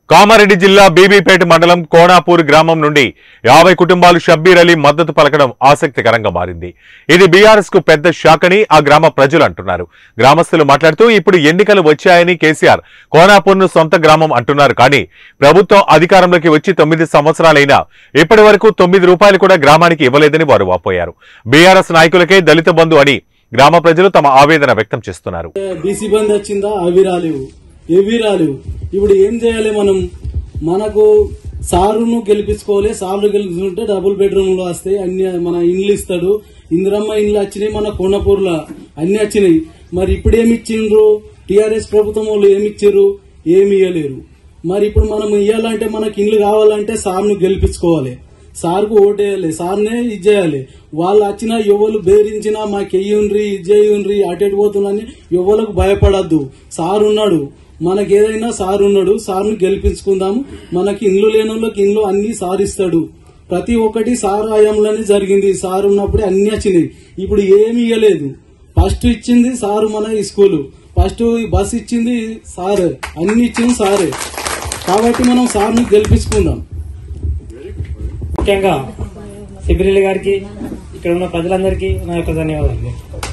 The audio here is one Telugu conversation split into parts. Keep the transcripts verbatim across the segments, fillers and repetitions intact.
కామారెడ్డి జిల్లా బీబీపేట మండలం కోనాపూర్ గ్రామం నుండి యాభై కుటుంబాలు షబ్బీర్ అలీ మద్దతు పలకడం ఆసక్తికరంగా మారింది. ఇది బీఆర్ఎస్ కు పెద్ద షాక్ అని ఆ గ్రామ ప్రజలు అంటున్నారు. గ్రామస్తులు మాట్లాడుతూ ఇప్పుడు ఎన్నికలు వచ్చాయని కేసీఆర్ కోనాపూర్ ను సొంత గ్రామం అంటున్నారు. కానీ ప్రభుత్వం అధికారంలోకి వచ్చి తొమ్మిది సంవత్సరాలైనా ఇప్పటి వరకు తొమ్మిది రూపాయలు కూడా గ్రామానికి ఇవ్వలేదని వారు వాపోయారు. బీఆర్ఎస్ నాయకులకే దళిత బంధు అని గ్రామ ప్రజలు తమ ఆవేదన వ్యక్తం చేస్తున్నారు. బీసీ బంధు వచ్చిందా? అవి రాలేవు, ఏవి రాలేవు. ఇప్పుడు ఏం చేయాలి? మనం మనకు సారును గెలిపించుకోవాలి. సార్లు గెలిపించుకుంటే డబుల్ బెడ్రూమ్ లో వస్తాయి, అన్ని మన ఇండ్లు ఇస్తాడు. ఇందిరమ్మ ఇండ్లు వచ్చినాయి, మన కోనపూర్లో అన్ని వచ్చినాయి. మరి ఇప్పుడు ఏమి ఇచ్చిండ్రు? టీఆర్ఎస్ ప్రభుత్వం వాళ్ళు ఏమి ఇచ్చారు? ఏమి ఇవ్వలేరు. మరి ఇప్పుడు మనం ఇవ్వాలంటే మనకి ఇండ్లు కావాలంటే సార్ను గెలిపించుకోవాలి, సార్కు ఓటేయాలి, సార్నే ఇది చేయాలి. వాళ్ళు వచ్చినా ఎవరు బెదిరించినా మాకెయ్యుండ్రి ఇది చేయుండ్రి అటెట్ పోతుందని ఎవరికి భయపడద్దు. సార్ ఉన్నాడు, మనకేదైనా సార్ ఉన్నాడు. సార్ను గెలిపించుకుందాము. మనకి ఇండ్లు లేని వాళ్ళకి ఇండ్లు అన్ని సార్ ఇస్తాడు. ప్రతి ఒక్కటి సార్ హయాంలోనే జరిగింది. సార్ ఉన్నప్పుడే అన్ని వచ్చినాయి. ఇప్పుడు ఏమి ఇవ్వలేదు. ఫస్ట్ ఇచ్చింది సారు మన స్కూలు, ఫస్ట్ బస్ ఇచ్చింది సార్, అన్ని ఇచ్చింది సారే. కాబట్టి మనం సార్ను గెలిపించుకుందాం. ముఖ్యంగా శబరిలి గారికి, ఇక్కడ ఉన్న ప్రజలందరికీ నా యొక్క ధన్యవాదాలు.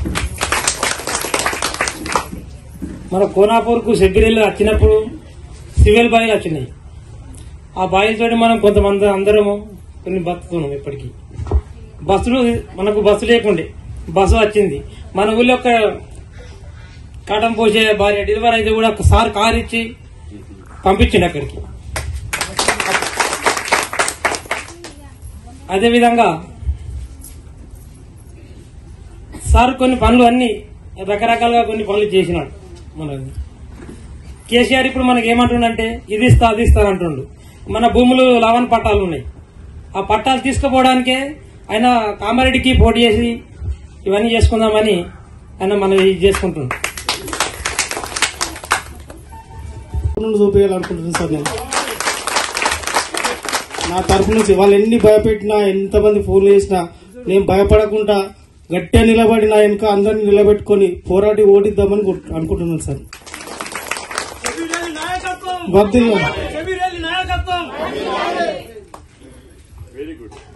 మన కోనాపూర్కు శబరిలు వచ్చినప్పుడు సివిల్ బాయిలు వచ్చినాయి. ఆ బాయిలతో మనం కొంతమంది అందరము కొన్ని బతుకున్నాం. ఇప్పటికీ బస్సులు మనకు బస్సు లేకుండే బస్సు వచ్చింది. మన ఊళ్ళో ఒక కాటం పోసే భార్య డెలివరీ అయితే కూడా ఒకసారి కారు ఇచ్చి పంపించింది అక్కడికి. అదేవిధంగా సార్ కొన్ని పనులు అన్ని రకరకాలుగా కొన్ని పనులు చేసినాడు. మన కేసీఆర్ ఇప్పుడు మనకి ఏమంటుండంటే ఇది ఇస్తా అది ఇస్తా అంటుండు. మన భూములు లవన్ పట్టాలు ఉన్నాయి. ఆ పట్టాలు తీసుకుపోవడానికే ఆయన కామారెడ్డికి పోటీ చేసి ఇవన్నీ చేసుకుందామని ఆయన మనం ఇది చేసుకుంటుండు. చూపించాలనుకుంటున్నాను సార్. నేను నా తరఫు నుంచి వాళ్ళు ఎన్ని భయపెట్టినా, ఎంతమంది ఫోన్లు చేసినా నేను భయపడకుండా గట్టిగా నిలబడి నా వెనుక అందరినీ నిలబెట్టుకుని పోరాడి ఓడిద్దామని అనుకుంటున్నాను సార్. వర్ధిల్లాలి. Very good.